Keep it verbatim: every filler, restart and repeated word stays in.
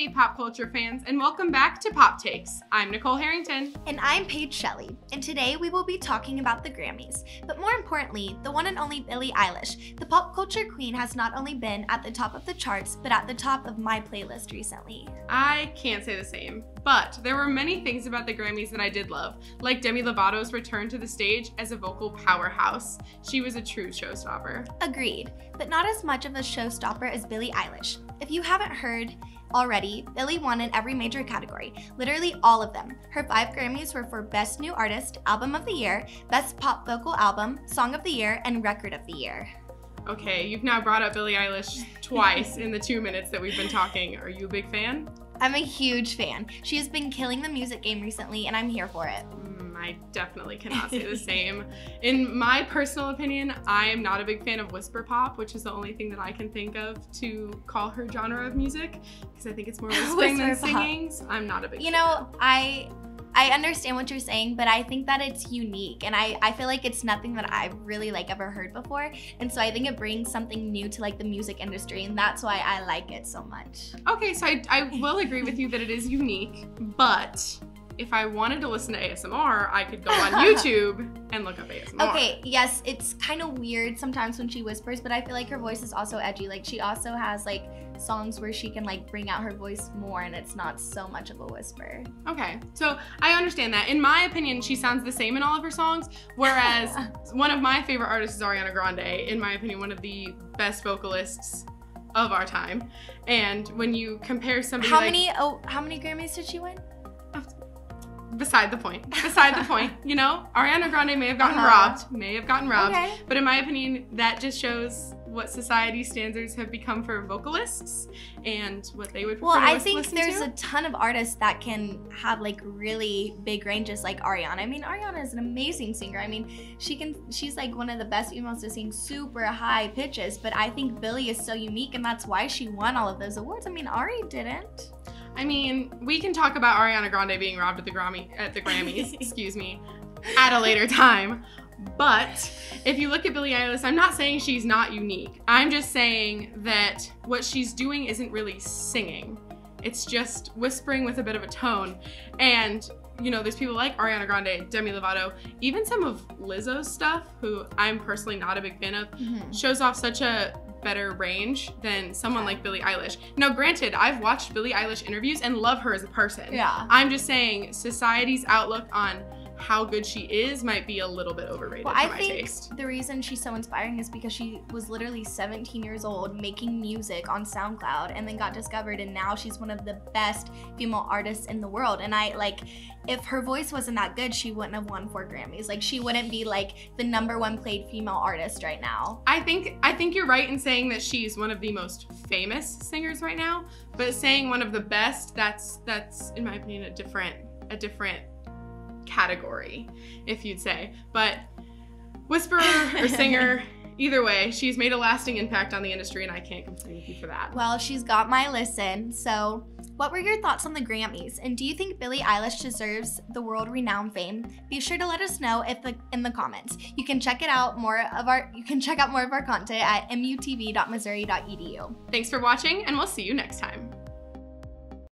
Hey pop culture fans, and welcome back to Pop Takes. I'm Nicole Harrington. And I'm Paige Shelley, and today we will be talking about the Grammys. But more importantly, the one and only Billie Eilish. The pop culture queen has not only been at the top of the charts, but at the top of my playlist recently. I can't say the same, but there were many things about the Grammys that I did love, like Demi Lovato's return to the stage as a vocal powerhouse. She was a true showstopper. Agreed, but not as much of a showstopper as Billie Eilish. If you haven't heard already, Billie won in every major category, literally all of them. Her five Grammys were for Best New Artist, Album of the Year, Best Pop Vocal Album, Song of the Year, and Record of the Year. Okay, you've now brought up Billie Eilish twice in the two minutes that we've been talking. Are you a big fan? I'm a huge fan. She has been killing the music game recently, and I'm here for it. Mm, I definitely cannot say the same. In my personal opinion, I am not a big fan of whisper pop, which is the only thing that I can think of to call her genre of music, because I think it's more whispering than singing. So I'm not a big You fan. know, I I understand what you're saying, but I think that it's unique, and I, I feel like it's nothing that I've really like ever heard before, and so I think it brings something new to like the music industry, and that's why I like it so much. Okay, so I, I will agree with you that it is unique, but if I wanted to listen to A S M R, I could go on YouTube and look up A S M R. Okay, yes, it's kind of weird sometimes when she whispers, but I feel like her voice is also edgy. Like, she also has like songs where she can like bring out her voice more, and it's not so much of a whisper. Okay, so I understand that. In my opinion, she sounds the same in all of her songs, whereas one of my favorite artists is Ariana Grande. In my opinion, one of the best vocalists of our time. And when you compare somebody How like... many, oh, how many Grammys did she win? Beside the point. Beside the point. You know, Ariana Grande may have gotten Uh-huh. robbed, may have gotten robbed, Okay. but in my opinion, that just shows what society standards have become for vocalists and what they would prefer Well, to I lis- think listen there's to. a ton of artists that can have like really big ranges like Ariana. I mean, Ariana is an amazing singer. I mean, she can, she's like one of the best females to sing super high pitches, but I think Billie is so unique, and that's why she won all of those awards. I mean, Ari didn't. I mean, we can talk about Ariana Grande being robbed at the Grammy at the Grammys, excuse me, at a later time. But if you look at Billie Eilish, I'm not saying she's not unique. I'm just saying that what she's doing isn't really singing. It's just whispering with a bit of a tone. And, you know, there's people like Ariana Grande, Demi Lovato, even some of Lizzo's stuff, who I'm personally not a big fan of, Mm-hmm. shows off such a better range than someone like Billie Eilish. Now, granted, I've watched Billie Eilish interviews and love her as a person. Yeah. I'm just saying society's outlook on how good she is might be a little bit overrated Well, for I my think taste. the reason she's so inspiring is because she was literally seventeen years old making music on SoundCloud, and then got discovered, and now she's one of the best female artists in the world. And I like, if her voice wasn't that good, she wouldn't have won four Grammys. Like, she wouldn't be like the number one played female artist right now. I think I think you're right in saying that she's one of the most famous singers right now, but saying one of the best, that's that's in my opinion a different a different category, if you'd say. But whisperer or singer, either way, she's made a lasting impact on the industry, and I can't complain with you for that. Well, she's got my listen. So, what were your thoughts on the Grammys? And do you think Billie Eilish deserves the world-renowned fame? Be sure to let us know if the, in the comments. You can check it out more of our you can check out more of our content at M U T V dot Missouri dot E D U. Thanks for watching, and we'll see you next time.